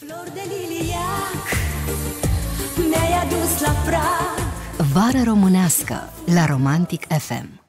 Flori de liliac mi-ai adus la prag. Vară românească la Romantic FM.